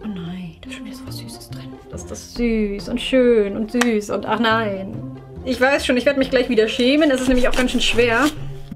Oh nein, da ist schon wieder so was Süßes drin. Das ist das süß und schön und süß und ach nein. Ich weiß schon, ich werde mich gleich wieder schämen. Es ist nämlich auch ganz schön schwer.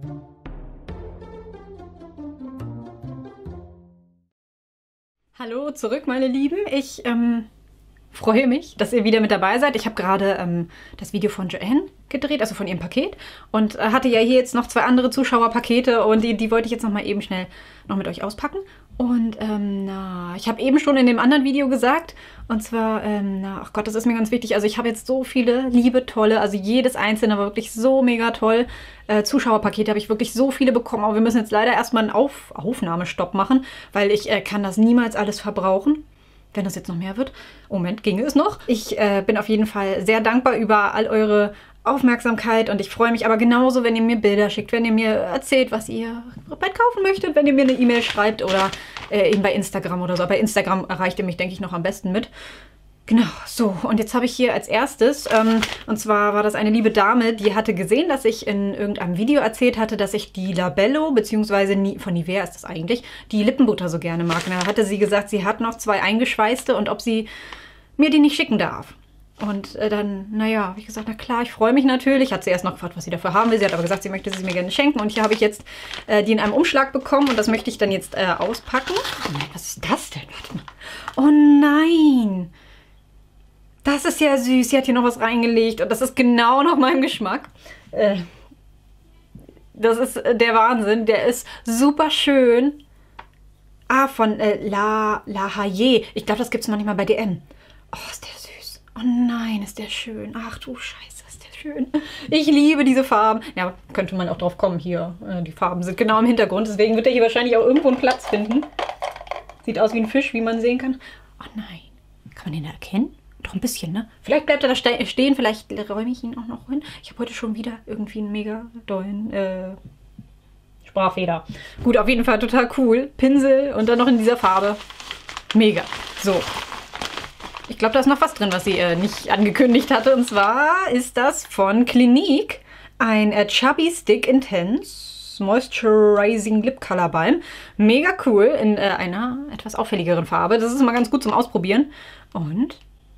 Hallo zurück, meine Lieben. Ich freue mich, dass ihr wieder mit dabei seid. Ich habe gerade das Video von Joanne gedreht, also von ihrem Paket. Und hatte ja hier jetzt noch 2 andere Zuschauerpakete und die wollte ich jetzt noch mal eben schnell noch mit euch auspacken. Und ich habe eben schon in dem anderen Video gesagt, und zwar, ach Gott, das ist mir ganz wichtig. Also ich habe jetzt so viele liebe, tolle, also jedes einzelne war wirklich so mega toll. Zuschauerpakete habe ich wirklich so viele bekommen. Aber wir müssen jetzt leider erstmal einen Aufnahmestopp machen, weil ich kann das niemals alles verbrauchen. Wenn das jetzt noch mehr wird. Moment, ginge es noch. Ich bin auf jeden Fall sehr dankbar über all eure Aufmerksamkeit und ich freue mich aber genauso, wenn ihr mir Bilder schickt, wenn ihr mir erzählt, was ihr bald kaufen möchtet, wenn ihr mir eine E-Mail schreibt oder eben bei Instagram oder so. Bei Instagram erreicht ihr mich, denke ich, noch am besten mit. Genau, so. Und jetzt habe ich hier als erstes, und zwar war das eine liebe Dame, die hatte gesehen, dass ich in irgendeinem Video erzählt hatte, dass ich die Labello, beziehungsweise von Nivea ist das eigentlich, die Lippenbutter so gerne mag. Und da hatte sie gesagt, sie hat noch 2 eingeschweißte und ob sie mir die nicht schicken darf. Und dann, naja, habe ich gesagt, na klar, ich freue mich natürlich. Hat sie erst noch gefragt, was sie dafür haben will. Sie hat aber gesagt, sie möchte sie mir gerne schenken. Und hier habe ich jetzt die in einem Umschlag bekommen und das möchte ich dann jetzt auspacken. Oh nein, was ist das denn? Warte mal. Oh nein! Das ist ja süß. Sie hat hier noch was reingelegt und das ist genau nach meinem Geschmack. Das ist der Wahnsinn. Der ist super schön. Ah, von La Haye. Ich glaube, das gibt es manchmal bei DM. Oh, ist der süß. Oh nein, ist der schön. Ach du Scheiße, ist der schön. Ich liebe diese Farben. Ja, könnte man auch drauf kommen hier. Die Farben sind genau im Hintergrund. Deswegen wird er hier wahrscheinlich auch irgendwo einen Platz finden. Sieht aus wie ein Fisch, wie man sehen kann. Oh nein. Kann man den da erkennen? Doch ein bisschen, ne? Vielleicht bleibt er da stehen, vielleicht räume ich ihn auch noch hin. Ich habe heute schon wieder irgendwie einen mega dollen Sprachfehler. Gut, auf jeden Fall total cool. Pinsel und dann noch in dieser Farbe. Mega. So. Ich glaube, da ist noch was drin, was sie nicht angekündigt hatte. Und zwar ist das von Clinique ein Chubby Stick Intense Moisturizing Lip Color Balm. Mega cool in einer etwas auffälligeren Farbe. Das ist immer ganz gut zum Ausprobieren. Und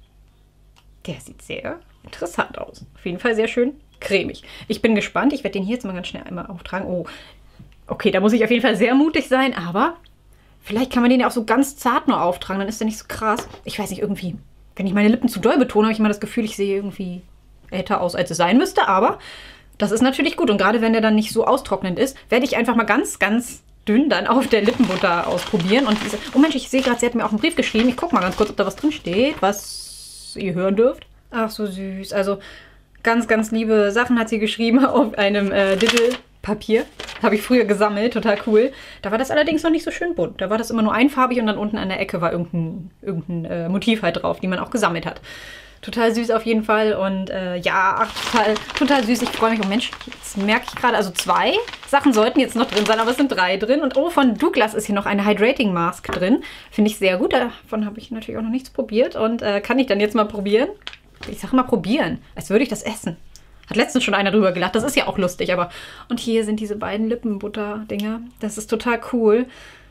der sieht sehr interessant aus. Auf jeden Fall sehr schön cremig. Ich bin gespannt. Ich werde den hier jetzt mal ganz schnell einmal auftragen. Oh, okay, da muss ich auf jeden Fall sehr mutig sein, aber vielleicht kann man den ja auch so ganz zart nur auftragen. Dann ist der nicht so krass. Ich weiß nicht, irgendwie, wenn ich meine Lippen zu doll betone, habe ich immer das Gefühl, ich sehe irgendwie älter aus, als es sein müsste. Aber das ist natürlich gut. Und gerade wenn der dann nicht so austrocknend ist, werde ich einfach mal ganz, ganz dünn dann auf der Lippenbutter ausprobieren. Und diese, oh Mensch, ich sehe gerade, sie hat mir auch einen Brief geschrieben. Ich gucke mal ganz kurz, ob da was drin steht, was ihr hören dürft. Ach, so süß. Also ganz, ganz liebe Sachen hat sie geschrieben auf einem Dittelpapier. Habe ich früher gesammelt, total cool. Da war das allerdings noch nicht so schön bunt. Da war das immer nur einfarbig und dann unten an der Ecke war irgendein Motiv halt drauf, die man auch gesammelt hat. Total süß auf jeden Fall und ja, ach, total süß. Ich freue mich. Oh Mensch, jetzt merke ich gerade, also 2 Sachen sollten jetzt noch drin sein, aber es sind 3 drin. Und oh, von Douglas ist hier noch eine Hydrating Mask drin. Finde ich sehr gut. Davon habe ich natürlich auch noch nichts probiert und kann ich dann jetzt mal probieren. Ich sage mal probieren, als würde ich das essen. Hat letztens schon einer drüber gelacht. Das ist ja auch lustig, aber... Und hier sind diese beiden Lippenbutter-Dinger. Das ist total cool.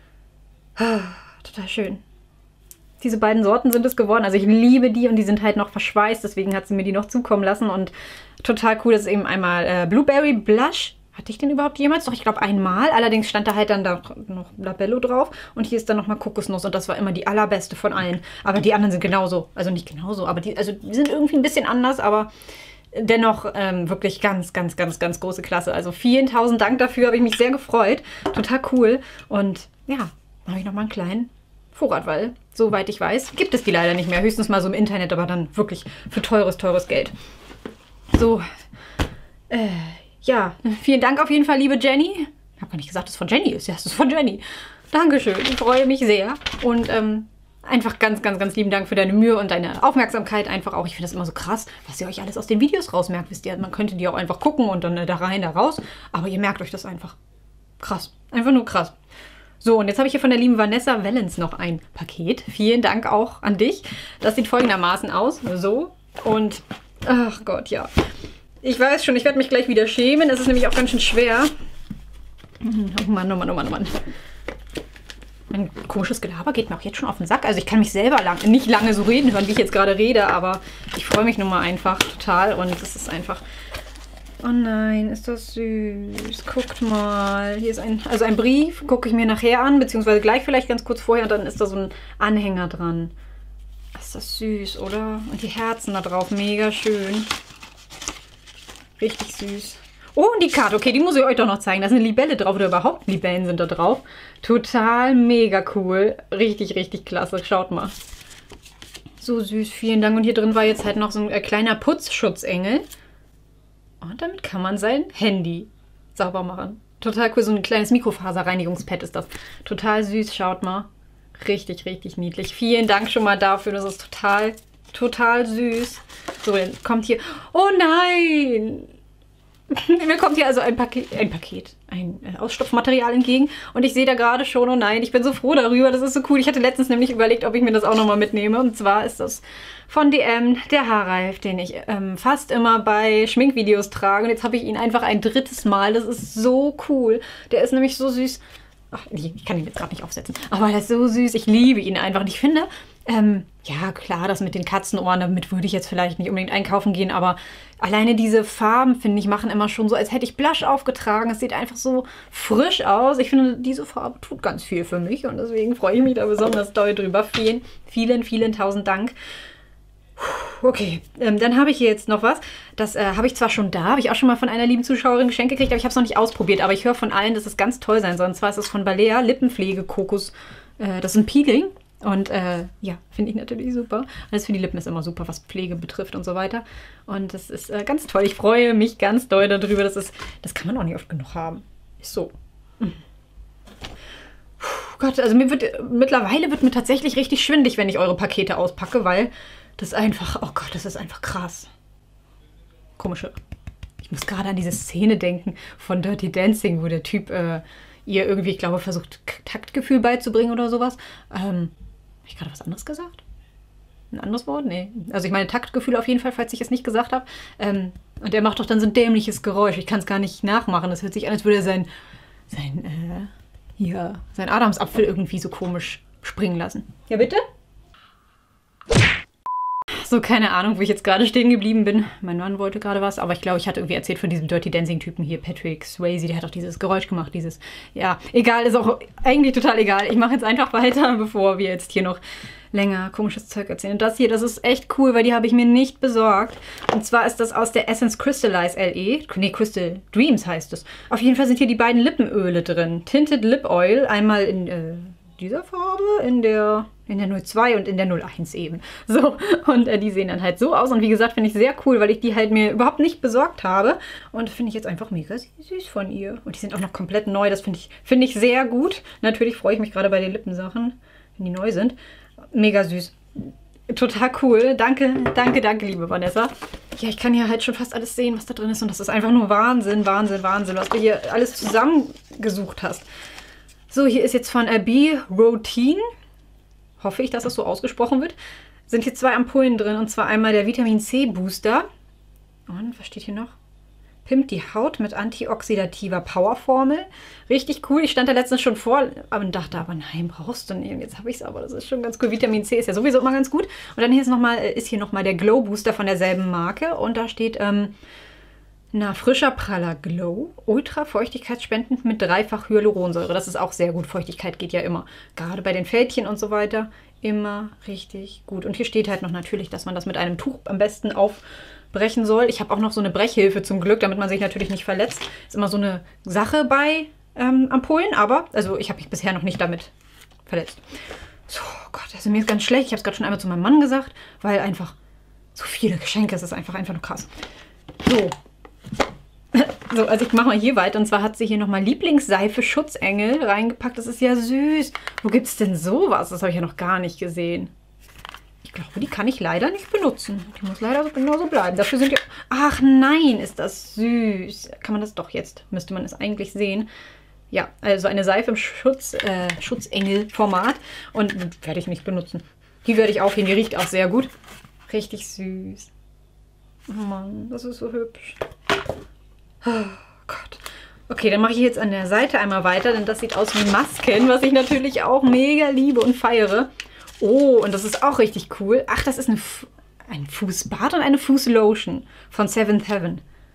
Total schön. Diese beiden Sorten sind es geworden. Also ich liebe die und die sind halt noch verschweißt. Deswegen hat sie mir die noch zukommen lassen. Und total cool, das ist eben einmal Blueberry Blush. Hatte ich den überhaupt jemals? Doch, ich glaube einmal. Allerdings stand da halt dann da noch Labello drauf. Und hier ist dann nochmal Kokosnuss. Und das war immer die allerbeste von allen. Aber die anderen sind genauso. Also nicht genauso, aber die sind irgendwie ein bisschen anders. Aber dennoch wirklich ganz, ganz, ganz, ganz große Klasse. Also vielen tausend Dank dafür. Habe ich mich sehr gefreut. Total cool. Und ja, habe ich nochmal einen kleinen Vorrat, weil, soweit ich weiß, gibt es die leider nicht mehr. Höchstens mal so im Internet, aber dann wirklich für teures, teures Geld. So, ja, vielen Dank auf jeden Fall, liebe Jenny. Ich habe gar nicht gesagt, dass es von Jenny ist. Ja, es ist von Jenny. Dankeschön, ich freue mich sehr. Und einfach ganz, ganz, ganz lieben Dank für deine Mühe und deine Aufmerksamkeit. Einfach auch, ich finde das immer so krass, was ihr euch alles aus den Videos rausmerkt. Wisst ihr, man könnte die auch einfach gucken und dann da rein, da raus. Aber ihr merkt euch das einfach. Krass, einfach nur krass. So, und jetzt habe ich hier von der lieben Vanessa Wellens noch ein Paket. Vielen Dank auch an dich. Das sieht folgendermaßen aus. So. Und, ach Gott, ja. Ich weiß schon, ich werde mich gleich wieder schämen. Es ist nämlich auch ganz schön schwer. Oh Mann, oh Mann, oh Mann, oh Mann. Mein komisches Gelaber geht mir auch jetzt schon auf den Sack. Also ich kann mich selber nicht lange so reden hören, wie ich jetzt gerade rede, aber ich freue mich nun mal einfach total und es ist einfach... Oh nein, ist das süß. Guckt mal. Hier ist ein Brief, gucke ich mir nachher an, beziehungsweise gleich vielleicht ganz kurz vorher und dann ist da so ein Anhänger dran. Ist das süß, oder? Und die Herzen da drauf, mega schön. Richtig süß. Oh, und die Karte, okay, die muss ich euch doch noch zeigen. Da ist eine Libelle drauf oder überhaupt Libellen sind da drauf. Total mega cool. Richtig, richtig klasse. Schaut mal. So süß, vielen Dank. Und hier drin war jetzt halt noch so ein kleiner Putzschutzengel. Und damit kann man sein Handy sauber machen. Total cool. So ein kleines Mikrofaserreinigungspad ist das. Total süß. Schaut mal. Richtig, richtig niedlich. Vielen Dank schon mal dafür. Das ist total, total süß. So, dann kommt hier... Oh nein! Mir kommt hier also ein Ausstopfmaterial entgegen. Und ich sehe da gerade schon, oh nein, ich bin so froh darüber. Das ist so cool. Ich hatte letztens nämlich überlegt, ob ich mir das auch nochmal mitnehme. Und zwar ist das von DM der Haarreif, den ich fast immer bei Schminkvideos trage. Und jetzt habe ich ihn einfach ein drittes Mal. Das ist so cool. Der ist nämlich so süß. Ach, ich kann ihn jetzt gerade nicht aufsetzen. Aber der ist so süß. Ich liebe ihn einfach. Und ich finde, ja klar, das mit den Katzenohren, damit würde ich jetzt vielleicht nicht unbedingt einkaufen gehen. Aber alleine diese Farben, finde ich, machen immer schon so, als hätte ich Blush aufgetragen. Es sieht einfach so frisch aus. Ich finde, diese Farbe tut ganz viel für mich. Und deswegen freue ich mich da besonders doll drüber. Vielen, vielen, vielen tausend Dank. Okay, dann habe ich hier jetzt noch was. Das habe ich zwar schon da, habe ich auch schon mal von einer lieben Zuschauerin geschenkt gekriegt, aber ich habe es noch nicht ausprobiert. Aber ich höre von allen, dass es ganz toll sein soll. Und zwar ist es von Balea Lippenpflege Kokos. Das ist ein Peeling. Und ja, finde ich natürlich super. Alles für die Lippen ist immer super, was Pflege betrifft und so weiter. Und das ist ganz toll. Ich freue mich ganz doll darüber. Das kann man auch nicht oft genug haben. Ist so. Gott, also mittlerweile wird mir tatsächlich richtig schwindelig, wenn ich eure Pakete auspacke, weil das einfach, oh Gott, das ist einfach krass. Komische. Ich muss gerade an diese Szene denken von Dirty Dancing, wo der Typ ihr irgendwie, ich glaube, versucht, Taktgefühl beizubringen oder sowas. Habe ich gerade was anderes gesagt? Ein anderes Wort? Nee. Also ich meine Taktgefühl auf jeden Fall, falls ich es nicht gesagt habe. Und er macht doch dann so ein dämliches Geräusch. Ich kann es gar nicht nachmachen. Das hört sich an, als würde er seinen Adamsapfel irgendwie so komisch springen lassen. Ja, bitte? So, keine Ahnung, wo ich jetzt gerade stehen geblieben bin. Mein Mann wollte gerade was, aber ich glaube, ich hatte irgendwie erzählt von diesem Dirty Dancing-Typen hier, Patrick Swayze, der hat auch dieses Geräusch gemacht, ja, egal, ist auch eigentlich total egal. Ich mache jetzt einfach weiter, bevor wir jetzt hier noch länger komisches Zeug erzählen. Und das hier, das ist echt cool, weil die habe ich mir nicht besorgt. Und zwar ist das aus der Essence Crystallize LE. Nee, Crystal Dreams heißt es. Auf jeden Fall sind hier die beiden Lippenöle drin. Tinted Lip Oil, einmal in dieser Farbe, in der 02 und in der 01 eben. So, und die sehen dann halt so aus. Und wie gesagt, finde ich sehr cool, weil ich die halt mir überhaupt nicht besorgt habe. Und finde ich jetzt einfach mega süß von ihr. Und die sind auch noch komplett neu. Das finde ich sehr gut. Natürlich freue ich mich gerade bei den Lippensachen, wenn die neu sind. Mega süß. Total cool. Danke, danke, danke, liebe Vanessa. Ja, ich kann hier halt schon fast alles sehen, was da drin ist. Und das ist einfach nur Wahnsinn, Wahnsinn, Wahnsinn, was du hier alles zusammengesucht hast. So, hier ist jetzt von Abby Routine. Hoffe ich, dass das so ausgesprochen wird. Sind hier 2 Ampullen drin. Und zwar einmal der Vitamin C Booster. Und was steht hier noch? Pimmt die Haut mit antioxidativer Powerformel. Richtig cool. Ich stand da letztens schon vor und dachte aber, nein, brauchst du nicht. Und jetzt habe ich es aber. Das ist schon ganz cool. Vitamin C ist ja sowieso immer ganz gut. Und dann ist hier nochmal der Glow Booster von derselben Marke. Und da steht, frischer, praller Glow. Ultra feuchtigkeitsspendend mit 3-fach Hyaluronsäure. Das ist auch sehr gut. Feuchtigkeit geht ja immer. Gerade bei den Fältchen und so weiter. Immer richtig gut. Und hier steht halt noch natürlich, dass man das mit einem Tuch am besten aufbrechen soll. Ich habe auch noch so eine Brechhilfe zum Glück, damit man sich natürlich nicht verletzt. Ist immer so eine Sache bei Ampullen, aber also ich habe mich bisher noch nicht damit verletzt. So, Gott, also mir ist ganz schlecht. Ich habe es gerade schon einmal zu meinem Mann gesagt, weil einfach so viele Geschenke, es ist einfach nur krass. So, also ich mache mal hier weiter. Und zwar hat sie hier nochmal Lieblingsseife Schutzengel reingepackt. Das ist ja süß. Wo gibt es denn sowas? Das habe ich ja noch gar nicht gesehen. Ich glaube, die kann ich leider nicht benutzen. Die muss leider genauso bleiben. Dafür sind die... Ach nein, ist das süß. Kann man das doch jetzt? Müsste man es eigentlich sehen. Ja, also eine Seife im Schutzengel-Format. Und werde ich nicht benutzen. Die werde ich aufheben. Die riecht auch sehr gut. Richtig süß. Oh Mann, das ist so hübsch. Oh Gott. Okay, dann mache ich jetzt an der Seite einmal weiter, denn das sieht aus wie Masken, was ich natürlich auch mega liebe und feiere. Oh, und das ist auch richtig cool. Ach, das ist ein Fußbad und eine Fußlotion von Seventh Heaven.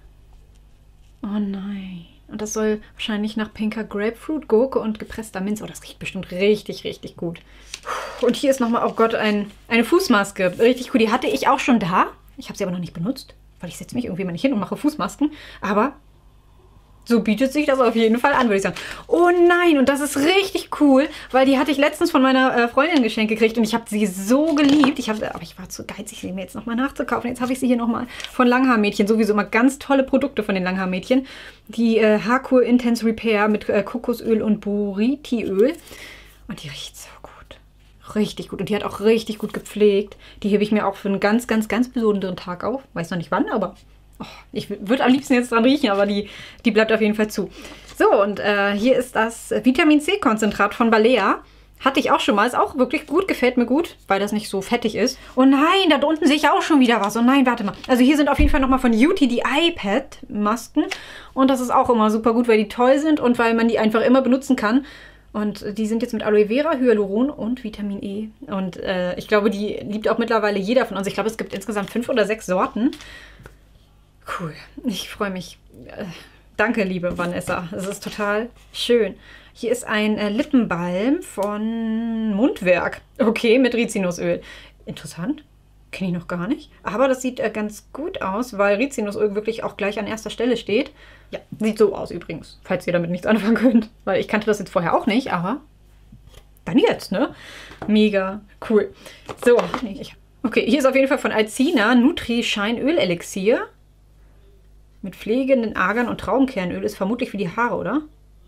Oh nein. Und das soll wahrscheinlich nach pinker Grapefruit, Gurke und gepresster Minze. Oh, das riecht bestimmt richtig, richtig gut. Und hier ist nochmal, oh Gott, eine Fußmaske. Richtig cool. Die hatte ich auch schon da. Ich habe sie aber noch nicht benutzt, weil ich setze mich irgendwie mal nicht hin und mache Fußmasken. Aber so bietet sich das auf jeden Fall an, würde ich sagen. Oh nein, und das ist richtig cool, weil die hatte ich letztens von meiner Freundin geschenkt gekriegt und ich habe sie so geliebt. Aber ich war zu geizig, sie mir jetzt nochmal nachzukaufen. Jetzt habe ich sie hier nochmal von Langhaarmädchen. Sowieso immer ganz tolle Produkte von den Langhaarmädchen. Die Haarkur Intense Repair mit Kokosöl und Buriti-Öl. Und die riecht so gut. Richtig gut. Und die hat auch richtig gut gepflegt. Die hebe ich mir auch für einen ganz, ganz, ganz besonderen Tag auf. Weiß noch nicht wann, aber... Oh, ich würde am liebsten jetzt dran riechen, aber die bleibt auf jeden Fall zu. So, und hier ist das Vitamin C-Konzentrat von Balea. Hatte ich auch schon mal. Ist auch wirklich gut, gefällt mir gut, weil das nicht so fettig ist. Oh nein, da unten sehe ich auch schon wieder was. Oh nein, warte mal. Also hier sind auf jeden Fall nochmal von Beauty die iPad-Masken. Und das ist auch immer super gut, weil die toll sind und weil man die einfach immer benutzen kann. Und die sind jetzt mit Aloe Vera, Hyaluron und Vitamin E. Und ich glaube, die liebt auch mittlerweile jeder von uns. Ich glaube, es gibt insgesamt 5 oder 6 Sorten. Cool, ich freue mich. Danke, liebe Vanessa. Es ist total schön. Hier ist ein Lippenbalm von Mundwerk. Okay, mit Rizinusöl. Interessant. Kenne ich noch gar nicht. Aber das sieht ganz gut aus, weil Rizinusöl wirklich auch gleich an erster Stelle steht. Ja, sieht so aus übrigens, falls ihr damit nichts anfangen könnt. Weil ich kannte das jetzt vorher auch nicht, aber dann jetzt, ne? Mega cool. So, okay, hier ist auf jeden Fall von Alcina Nutri Shine Öl Elixier. Mit pflegenden Argan und Traubenkernöl ist vermutlich für die Haare, oder?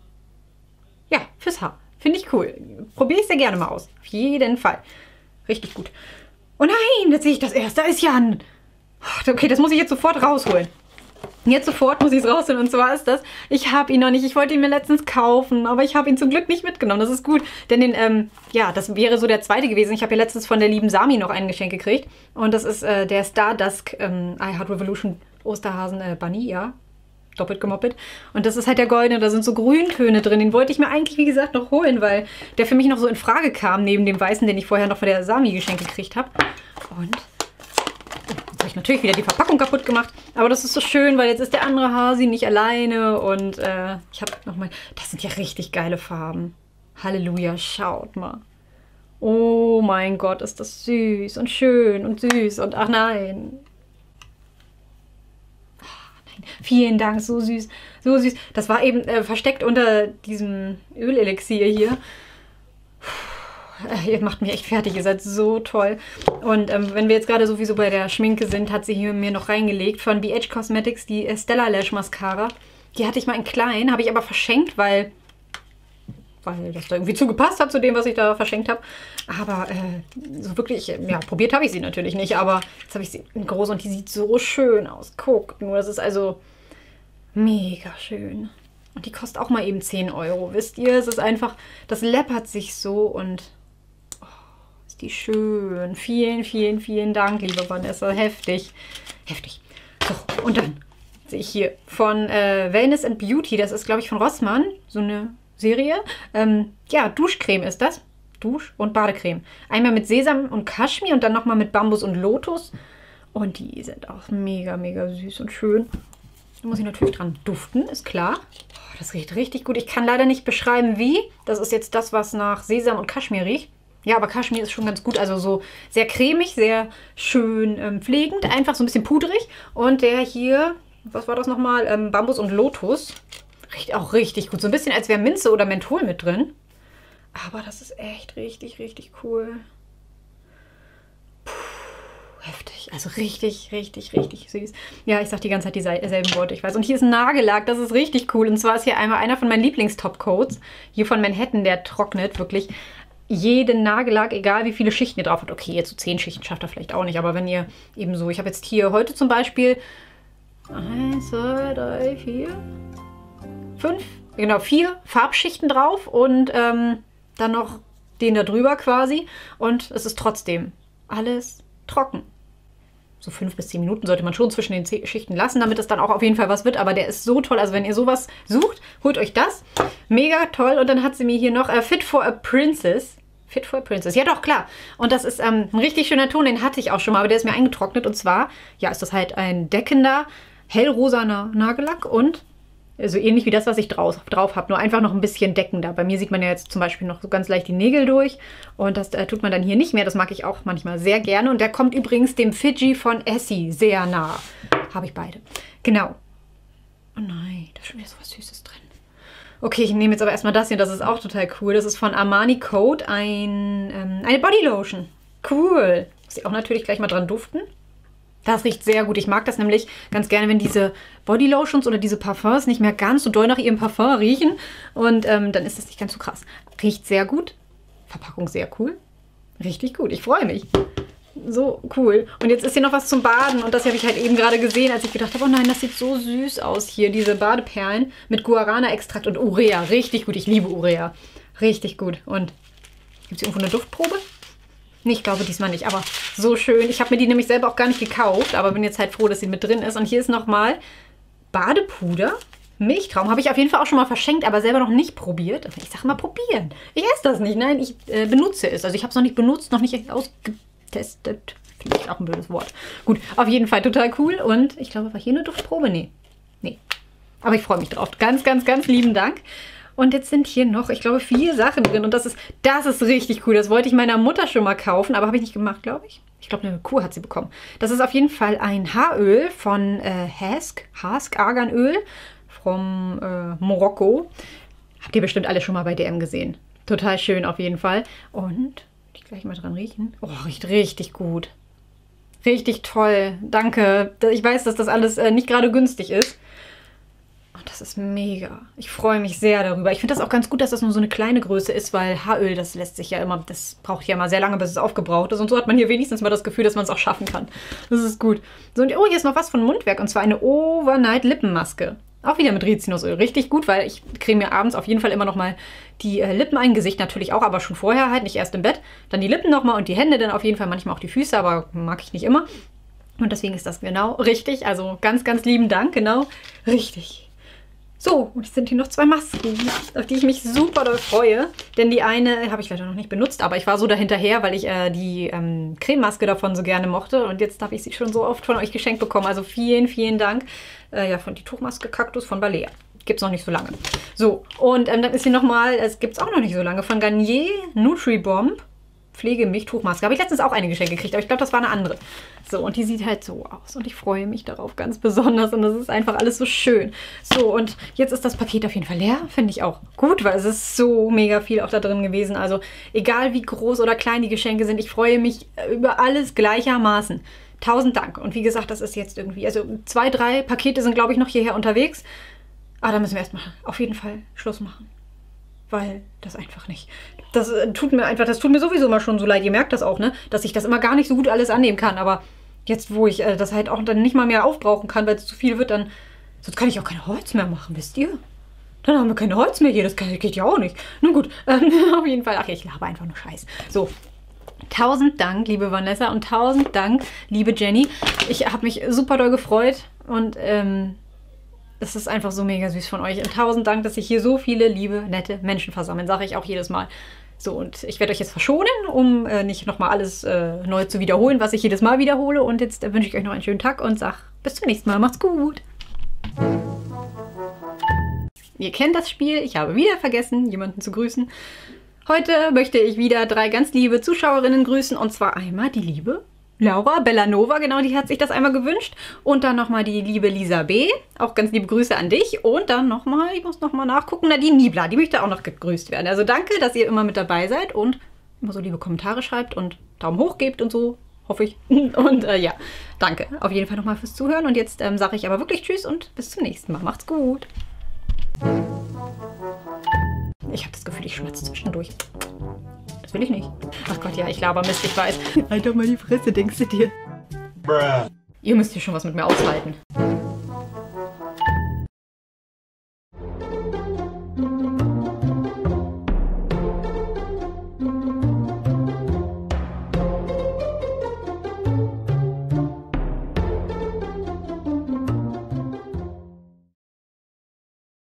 Ja, fürs Haar. Finde ich cool. Probiere ich sehr gerne mal aus. Auf jeden Fall. Richtig gut. Oh nein, jetzt sehe ich das erst. Da ist Jan. Okay, das muss ich jetzt sofort rausholen. Jetzt sofort muss ich es rausholen. Und zwar ist das, ich habe ihn noch nicht. Ich wollte ihn mir letztens kaufen, aber ich habe ihn zum Glück nicht mitgenommen. Das ist gut. Denn ja, das wäre so der zweite gewesen. Ich habe ja letztens von der lieben Sami noch ein Geschenk gekriegt. Und das ist der Stardusk I Heart Revolution Osterhasen Bunny, ja. Doppelt gemoppelt. Und das ist halt der goldene, da sind so Grüntöne drin. Den wollte ich mir eigentlich, wie gesagt, noch holen, weil der für mich noch so in Frage kam, neben dem weißen, den ich vorher noch von der Sami geschenkt gekriegt habe. Und jetzt habe ich natürlich wieder die Verpackung kaputt gemacht. Aber das ist so schön, weil jetzt ist der andere Hasi nicht alleine. Und ich habe nochmal... Das sind ja richtig geile Farben. Halleluja, schaut mal. Oh mein Gott, ist das süß und schön und süß. Und ach nein... Vielen Dank, so süß, so süß. Das war eben versteckt unter diesem Ölelixier hier. Ihr macht mich echt fertig, ihr seid so toll. Und wenn wir jetzt gerade sowieso bei der Schminke sind, hat sie hier mir noch reingelegt von BH Cosmetics die Stella Lash Mascara. Die hatte ich mal in klein, habe ich aber verschenkt, weil das da irgendwie zugepasst hat zu dem, was ich da verschenkt habe. Aber so wirklich, ja, probiert habe ich sie natürlich nicht. Aber jetzt habe ich sie in groß und die sieht so schön aus. Guckt nur, das ist also mega schön. Und die kostet auch mal eben 10 Euro, wisst ihr? Es ist einfach, das läppert sich so und oh, ist die schön. Vielen, vielen, vielen Dank, liebe Vanessa. Heftig, heftig. So, und dann sehe ich hier von Wellness and Beauty. Das ist, glaube ich, von Rossmann. So eine Serie. Ja, Duschcreme ist das. Dusch- und Badecreme. Einmal mit Sesam und Kaschmir und dann nochmal mit Bambus und Lotus. Und die sind auch mega, mega süß und schön. Da muss ich natürlich dran duften, ist klar. Oh, das riecht richtig gut. Ich kann leider nicht beschreiben, wie. Das ist jetzt das, was nach Sesam und Kaschmir riecht. Ja, aber Kaschmir ist schon ganz gut. Also so sehr cremig, sehr schön pflegend. Einfach so ein bisschen pudrig. Und der hier, was war das nochmal? Bambus und Lotus. Riecht auch richtig gut. So ein bisschen, als wäre Minze oder Menthol mit drin. Aber das ist echt richtig, richtig cool. Puh, heftig. Also richtig, richtig, richtig süß. Ja, ich sag die ganze Zeit dieselben Worte, ich weiß. Und hier ist ein Nagellack, das ist richtig cool. Und zwar ist hier einmal einer von meinen Lieblingstopcoats. Hier von Manhattan, der trocknet wirklich jeden Nagellack, egal wie viele Schichten ihr drauf habt. Okay, jetzt so 10 Schichten schafft er vielleicht auch nicht. Aber wenn ihr eben so, ich habe jetzt hier heute zum Beispiel 1, 2, 3, 4... 5, genau, 4 Farbschichten drauf und dann noch den da drüber quasi. Und es ist trotzdem alles trocken. so 5 bis 10 Minuten sollte man schon zwischen den Schichten lassen, damit es dann auch auf jeden Fall was wird. Aber der ist so toll. Also wenn ihr sowas sucht, holt euch das. Mega toll. Und dann hat sie mir hier noch Fit for a Princess. Fit for a Princess. Ja doch, klar. Und das ist ein richtig schöner Ton. Den hatte ich auch schon mal, aber der ist mir eingetrocknet. Und zwar, ja, ist das halt ein deckender, hellrosaner Nagellack und so ähnlich wie das, was ich drauf habe, nur einfach noch ein bisschen deckender. Bei mir sieht man ja jetzt zum Beispiel noch so ganz leicht die Nägel durch und das tut man dann hier nicht mehr. Das mag ich auch manchmal sehr gerne und der kommt übrigens dem Fidji von Essie sehr nah. Habe ich beide. Genau. Oh nein, da ist schon wieder so was Süßes drin. Okay, ich nehme jetzt aber erstmal das hier, das ist auch total cool. Das ist von Armani Code eine Bodylotion. Cool. Muss ich auch natürlich gleich mal dran duften. Das riecht sehr gut. Ich mag das nämlich ganz gerne, wenn diese Bodylotions oder diese Parfums nicht mehr ganz so doll nach ihrem Parfum riechen. Und dann ist das nicht ganz so krass. Riecht sehr gut. Verpackung sehr cool. Richtig gut. Ich freue mich. So cool. Und jetzt ist hier noch was zum Baden. Und das habe ich halt eben gerade gesehen, als ich gedacht habe, oh nein, das sieht so süß aus hier. Diese Badeperlen mit Guarana-Extrakt und Urea. Richtig gut. Ich liebe Urea. Richtig gut. Und gibt es irgendwo eine Duftprobe? Nee, ich glaube diesmal nicht, aber so schön. Ich habe mir die nämlich selber auch gar nicht gekauft, aber bin jetzt halt froh, dass sie mit drin ist. Und hier ist nochmal Badepuder. Milchtraum habe ich auf jeden Fall auch schon mal verschenkt, aber selber noch nicht probiert. Ich sage mal probieren. Ich esse das nicht, nein, ich benutze es. Also ich habe es noch nicht benutzt, noch nicht ausgetestet. Finde ich auch ein blödes Wort. Gut, auf jeden Fall total cool. Und ich glaube, war hier eine Duftprobe? Nee. Nee. Aber ich freue mich drauf. Ganz, ganz, ganz lieben Dank. Und jetzt sind hier noch, ich glaube, 4 Sachen drin. Und das ist richtig cool. Das wollte ich meiner Mutter schon mal kaufen, aber habe ich nicht gemacht, glaube ich. Ich glaube, eine Kuh hat sie bekommen. Das ist auf jeden Fall ein Haaröl von Hask Arganöl vom Marokko. Habt ihr bestimmt alle schon mal bei DM gesehen. Total schön auf jeden Fall. Und ich gleich mal dran riechen. Oh, riecht richtig gut. Richtig toll. Danke. Ich weiß, dass das alles nicht gerade günstig ist. Das ist mega. Ich freue mich sehr darüber. Ich finde das auch ganz gut, dass das nur so eine kleine Größe ist, weil Haaröl, das lässt sich ja immer, das braucht ja mal sehr lange, bis es aufgebraucht ist. Und so hat man hier wenigstens mal das Gefühl, dass man es auch schaffen kann. Das ist gut. So, und oh, hier ist noch was von Mundwerk, und zwar eine Overnight Lippenmaske. Auch wieder mit Rizinusöl. Richtig gut, weil ich creme mir abends auf jeden Fall immer noch mal die Lippen ein. Gesicht natürlich auch, aber schon vorher halt, nicht erst im Bett. Dann die Lippen noch mal und die Hände dann auf jeden Fall, manchmal auch die Füße, aber mag ich nicht immer. Und deswegen ist das genau richtig. Also ganz, ganz lieben Dank. Genau richtig. So, und es sind hier noch 2 Masken, auf die ich mich super doll freue. Denn die eine habe ich leider noch nicht benutzt, aber ich war so dahinterher, weil ich die Crememaske davon so gerne mochte. Und jetzt habe ich sie schon so oft von euch geschenkt bekommen. Also vielen, vielen Dank. Ja, von die Tuchmaske Kaktus von Balea. Gibt es noch nicht so lange. So, und dann ist hier nochmal, es gibt es auch noch nicht so lange, von Garnier Nutribomb. Pflegemilch-Tuchmaske. Habe ich letztens auch eine geschenkt gekriegt, aber ich glaube, das war eine andere. So, und die sieht halt so aus. Und ich freue mich darauf ganz besonders. Und das ist einfach alles so schön. So, und jetzt ist das Paket auf jeden Fall leer. Finde ich auch gut, weil es ist so mega viel auch da drin gewesen. Also, egal wie groß oder klein die Geschenke sind, ich freue mich über alles gleichermaßen. 1000 Dank. Und wie gesagt, das ist jetzt irgendwie, also 2, 3 Pakete sind, glaube ich, noch hierher unterwegs. Aber da müssen wir erstmal auf jeden Fall Schluss machen. Weil das einfach nicht. Das tut mir sowieso immer schon so leid. Ihr merkt das auch, ne? Dass ich das immer gar nicht so gut alles annehmen kann. Aber jetzt, wo ich das halt auch dann nicht mal mehr aufbrauchen kann, weil es zu viel wird, dann. Sonst kann ich auch kein Holz mehr machen, wisst ihr? Dann haben wir kein Holz mehr hier. Das geht ja auch nicht. Nun gut, auf jeden Fall. Ach ja, ich laber einfach nur Scheiß. So. 1000 Dank, liebe Vanessa, und 1000 Dank, liebe Jenny. Ich habe mich super doll gefreut und es ist einfach so mega süß von euch. Und 1000 Dank, dass sich hier so viele liebe, nette Menschen versammeln. Sage ich auch jedes Mal. So, und ich werde euch jetzt verschonen, um nicht nochmal alles neu zu wiederholen, was ich jedes Mal wiederhole. Und jetzt wünsche ich euch noch einen schönen Tag und sage bis zum nächsten Mal. Macht's gut. Ihr kennt das Spiel. Ich habe wieder vergessen, jemanden zu grüßen. Heute möchte ich wieder 3 ganz liebe Zuschauerinnen grüßen. Und zwar einmal die liebe Laura Bellanova, genau, die hat sich das einmal gewünscht. Und dann nochmal die liebe Lisa B. Auch ganz liebe Grüße an dich. Und dann nochmal, ich muss nochmal nachgucken, Nadine Niebler, die möchte auch noch gegrüßt werden. Also danke, dass ihr immer mit dabei seid und immer so liebe Kommentare schreibt und Daumen hoch gebt und so, hoffe ich. Und ja, danke auf jeden Fall nochmal fürs Zuhören. Und jetzt sage ich aber wirklich Tschüss und bis zum nächsten Mal. Macht's gut. Ich habe das Gefühl, ich schmatze zwischendurch. Das will ich nicht. Ach Gott, ja, ich laber Mist, ich weiß. Halt doch mal die Fresse, denkst du dir? Bruh. Ihr müsst hier schon was mit mir aushalten.